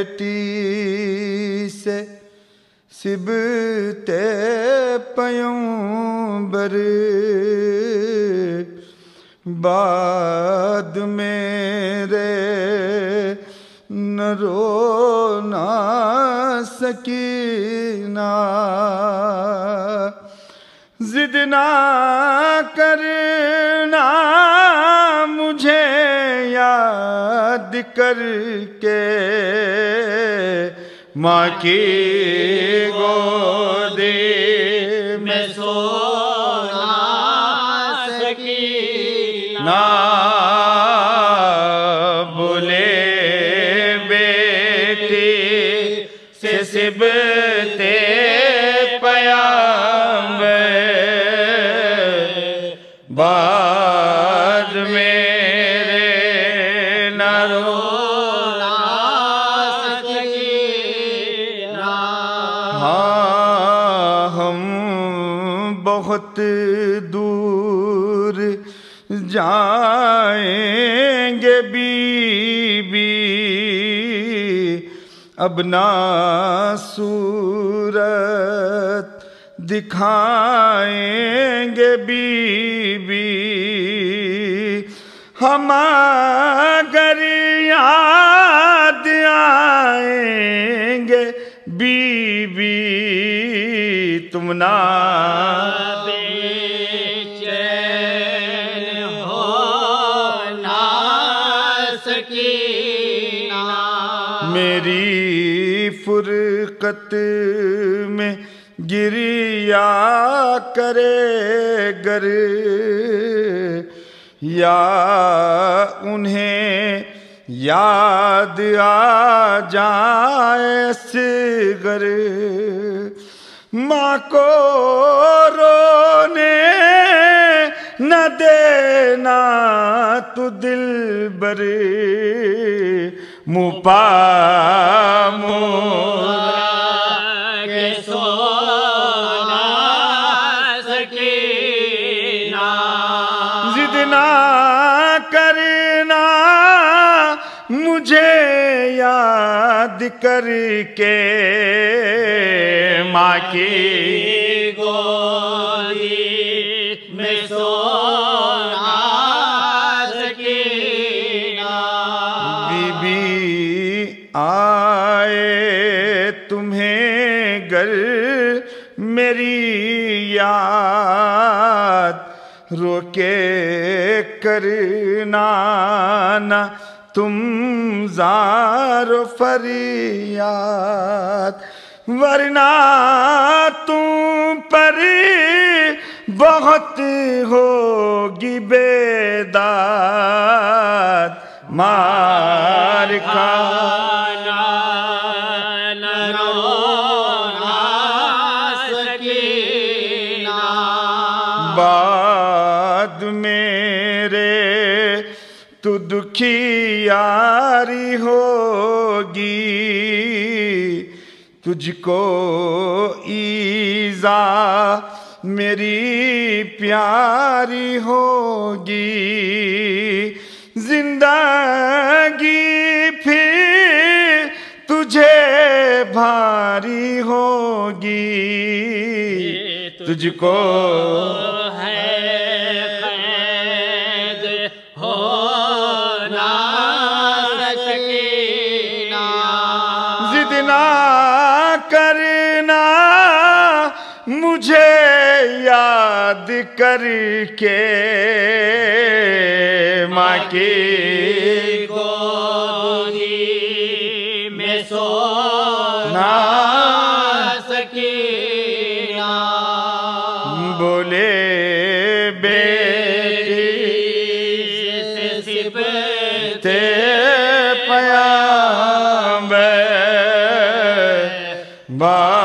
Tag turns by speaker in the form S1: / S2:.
S1: से सिबते पैगंबर बाद मेरे न रोना सकीना जिद ना करना मुझे याद करके माँ की गोदी में सोना सकीना बोले बेटी से सिबते बाद मेरे न रोना सकीना। हाँ हम बहुत दूर जाएंगे बीबी अब ना सूरत दिखाएंगे बीबी हम अगर याद आएंगे बीबी तुम ना बेचैन हो ना सकीना मेरी फुरकत में गिरिया करे गर या उन्हें याद आ जाए सिगर माँ को रोने न देना तू दिलबर मुपा मोरा के सोना सकीना जिद ना करना मुझे याद करके माँ की गोदी में सोना सकीना बीबी आए तुम्हें घर मेरी याद रोके करना ना तुम ज़ारो फरियाद वरना तुम पर बहुत होगी बेदाद मार खाना न रोना सकीना बाद मेरे तू दुखी यारी होगी तुझको ईज़ा मेरी प्यारी होगी जिंदगी फिर तुझे भारी होगी तुझको है कैद हो ना सकीना जिद ना करना मुझे याद करके माँ की गोदी में सोना सकीना बोले बेटी से सिबते पैगंबर